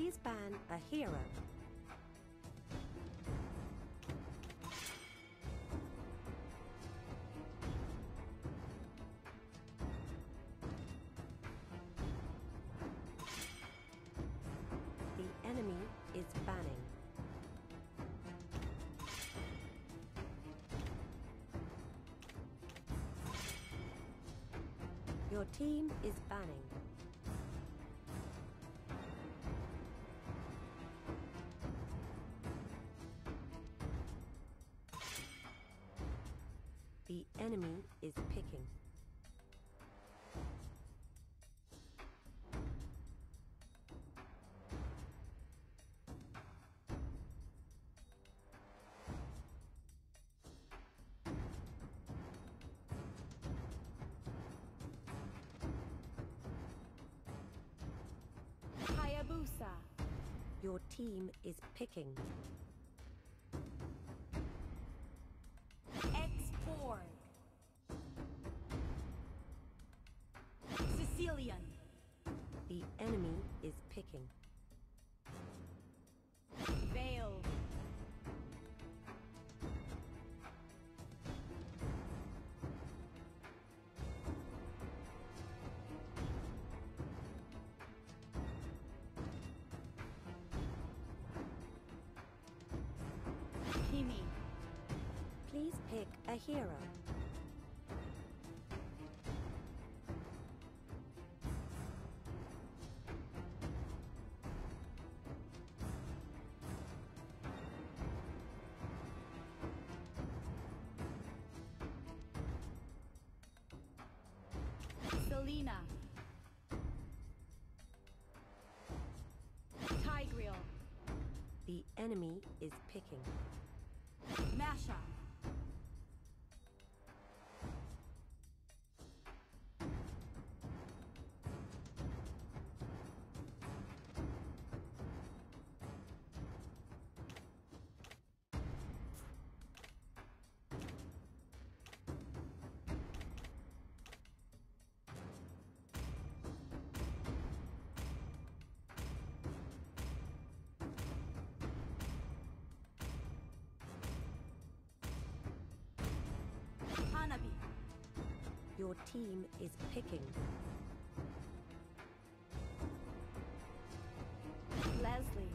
Please ban a hero. The enemy is banning. Your team is banning. The enemy is picking. Hayabusa. Your team is picking. X-Borg. Sicilian. The enemy is picking. Veil. Kimi. Please pick a hero. Selena. Tigreal. The enemy is picking. Masha. Hanabi. Your team is picking. Leslie.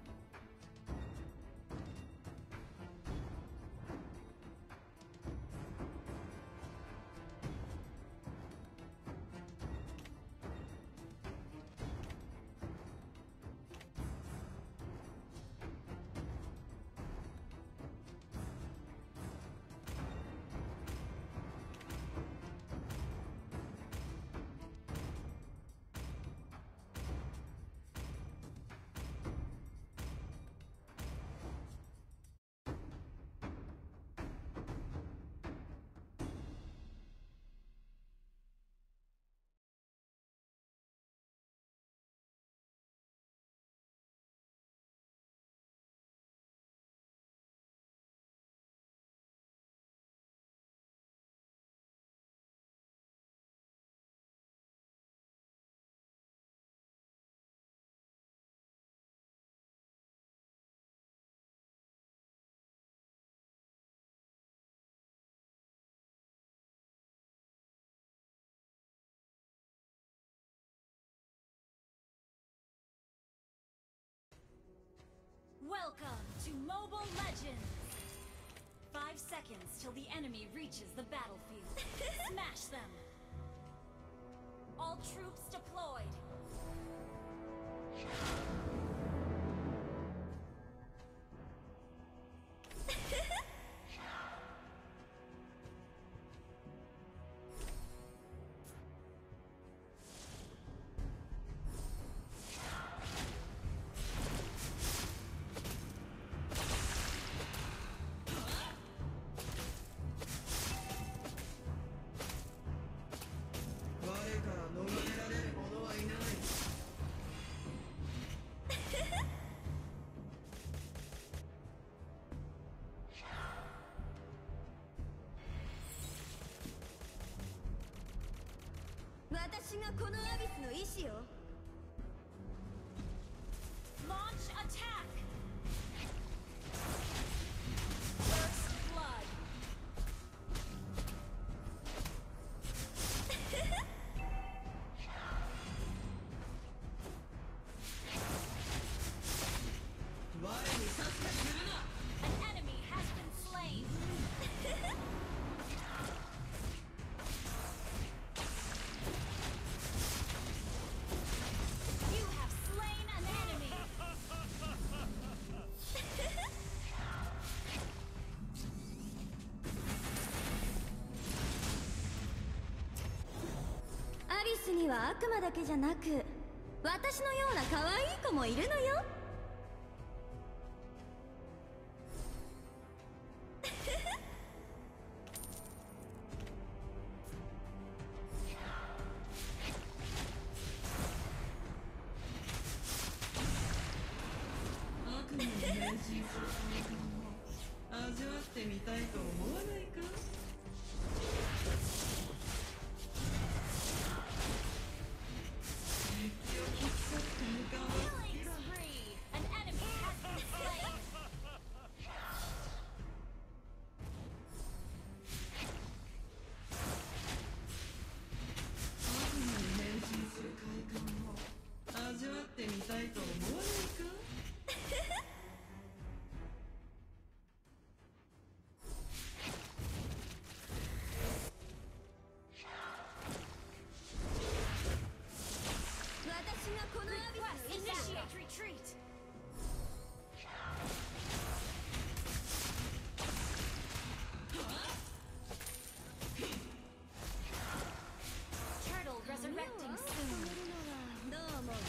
Welcome to Mobile Legends! 5 seconds till the enemy reaches the battlefield. Smash them! All troops deployed! attack! First blood. An enemy has been slain. You have slain an enemy. アリスには悪魔だけじゃなく、私のような可愛い子もいるのよ。 悪魔に変身する快感を味わってみたいと思わないか？敵を引き裂く快感は好き Killing だ。 spree. An enemy has been slain. 悪魔に変身する快感を味わってみたいと思わないか？ 私がこのアビ Request スに initiate retreat. Turtle resurrecting soon. どう思う？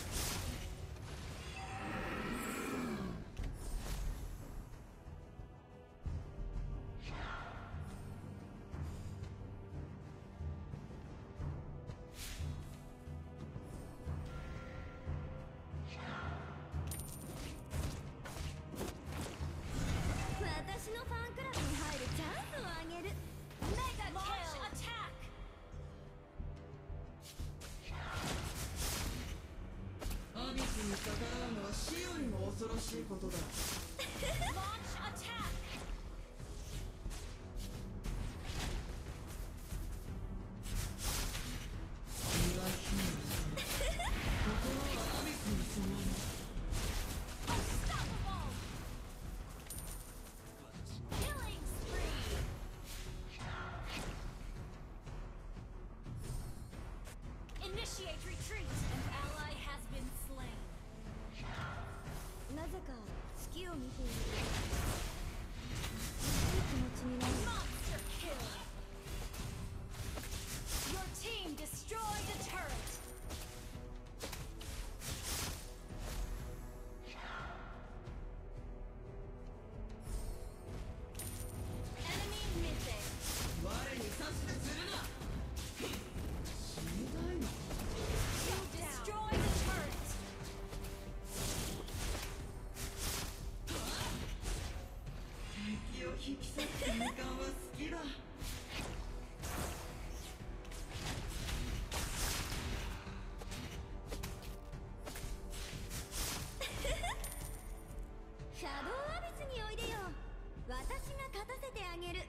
私のファンクラブに入るチャンスをあげる。 Mega launch attack. アビスに逆らうのは死よりも恐ろしいことだ。 Launch attack. 身は火に染まる。心はアビスに染まる。 Unstoppable. Killing spree. Initiate retreat. An ally has been slain. なぜか月を見ているといい気持ちになる。 Monster kill. Your team destroyed a turret. Enemy missing. 我に指図するな。死にたいの？ You destroyed a turret. 敵を引き裂く快感は好きだ。 シャドウアビスにおいでよ。私が勝たせてあげる。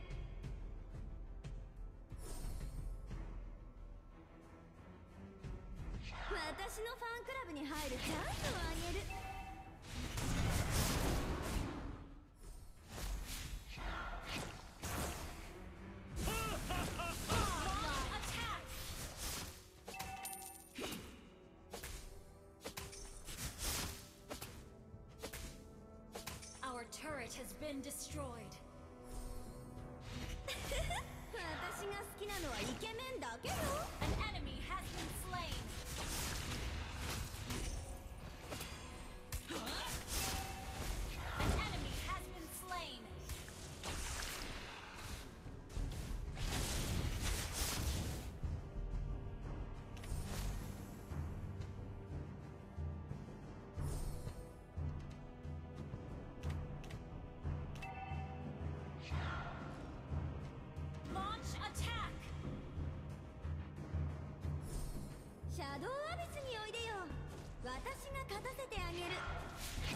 私のファンクラブに入るチャンスをあげる。 Attack. Our turret has been destroyed. 私が好きなのはイケメンだけよ。 An enemy has been slain. An enemy has been slain. Launch attack. シャドウアビスにおいでよ。私が勝たせてあげる。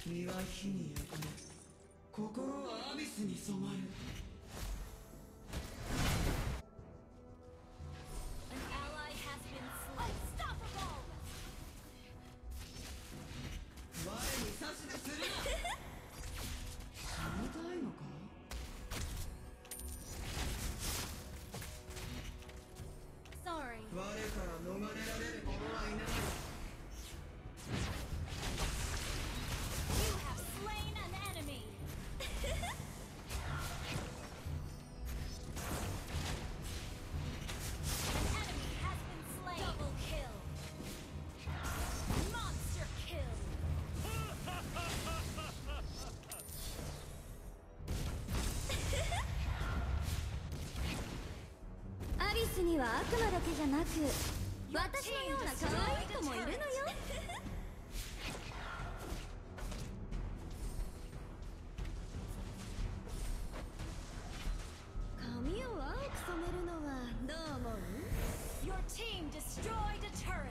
身は火に焼かれ心はアビスに染まる An ally has been slain. Unstoppable! 我に差し出するな死にたいのか Sorry. 我から逃れられる者はいない You have slain an enemy. An enemy has been slain. Double kill. Monster kill. アリスには悪魔だけじゃなく私のような可愛い子もいるのよ髪を青く染めるのはどう思う Your team destroyed a turret.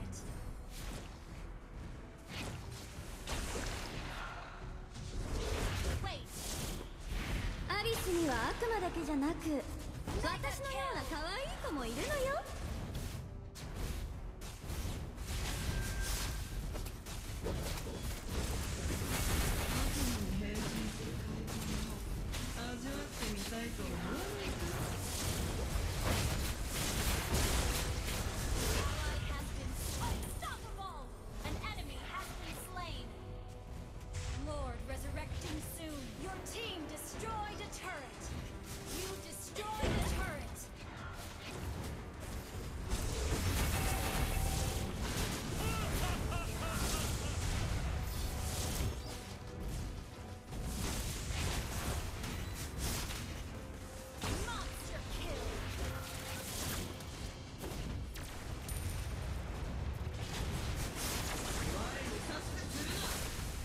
Wait. アリスには悪魔だけじゃなく私のような可愛い子もいるのよ変身する快感を味わってみたいと思わないか Ally has been unstoppable. An enemy has been slain. Lord resurrecting soon. Your team destroyed a turret. You destroyed a turret. Monster kill. 我に差し出するな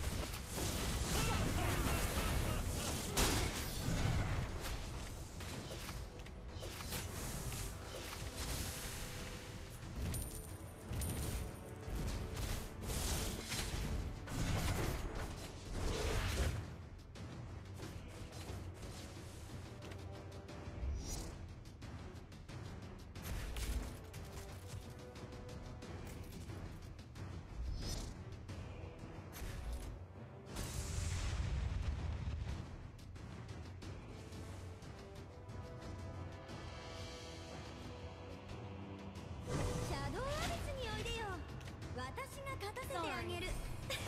シャドウアリスにおいでよ私が勝たせてあげる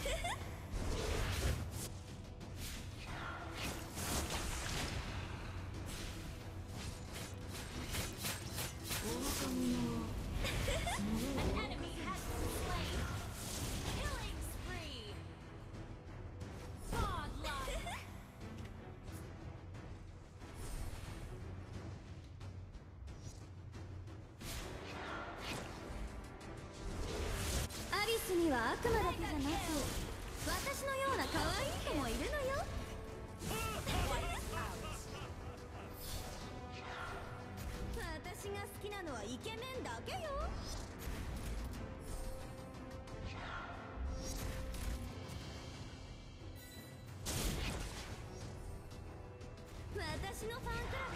愚か者は An enemy has been slain. Killing spree. Godlike. アリスには悪魔だけじゃなく私のような可愛い子もいるのよ Wipe out. 私が好きなのはイケメンだけよ私のファンクラブ